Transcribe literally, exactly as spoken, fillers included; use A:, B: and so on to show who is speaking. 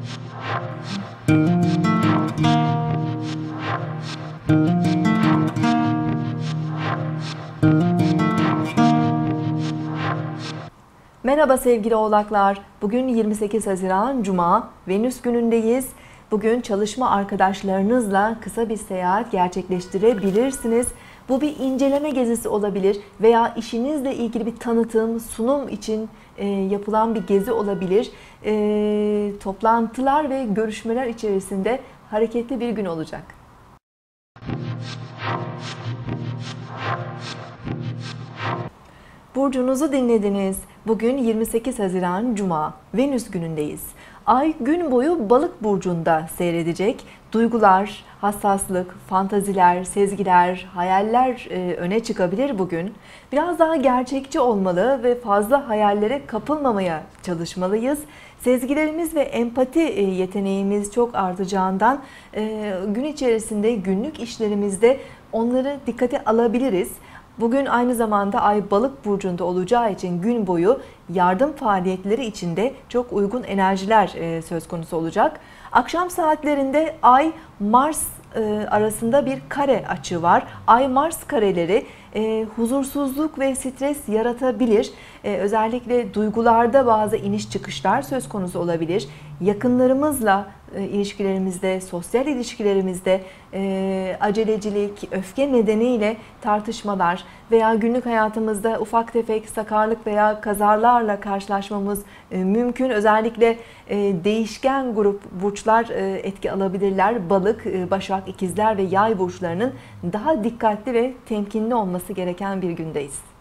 A: Merhaba sevgili oğlaklar. Bugün yirmi sekiz Haziran Cuma, Venüs günündeyiz. Bugün çalışma arkadaşlarınızla kısa bir seyahat gerçekleştirebilirsiniz. Bu bir inceleme gezisi olabilir veya işinizle ilgili bir tanıtım, sunum için e, yapılan bir gezi olabilir. E, toplantılar ve görüşmeler içerisinde hareketli bir gün olacak. Burcunuzu dinlediniz. Bugün yirmi sekiz Haziran Cuma, Venüs günündeyiz. Ay gün boyu Balık burcunda seyredecek. Duygular, hassaslık, fantaziler, sezgiler, hayaller öne çıkabilir bugün. Biraz daha gerçekçi olmalı ve fazla hayallere kapılmamaya çalışmalıyız. Sezgilerimiz ve empati yeteneğimiz çok artacağından gün içerisinde günlük işlerimizde onları dikkate alabiliriz. Bugün aynı zamanda Ay Balık burcunda olacağı için gün boyu yardım faaliyetleri içinde çok uygun enerjiler söz konusu olacak. Akşam saatlerinde Ay Mars arasında bir kare açı var. Ay Mars kareleri huzursuzluk ve stres yaratabilir. Özellikle duygularda bazı iniş çıkışlar söz konusu olabilir. Yakınlarımızla ilişkilerimizde, sosyal ilişkilerimizde acelecilik, öfke nedeniyle tartışmalar veya günlük hayatımızda ufak tefek sakarlık veya kazalarla karşılaşmamız mümkün. Özellikle değişken grup burçlar etki alabilirler. Balık, Başak, İkizler ve Yay burçlarının daha dikkatli ve temkinli olması gereken bir gündeyiz.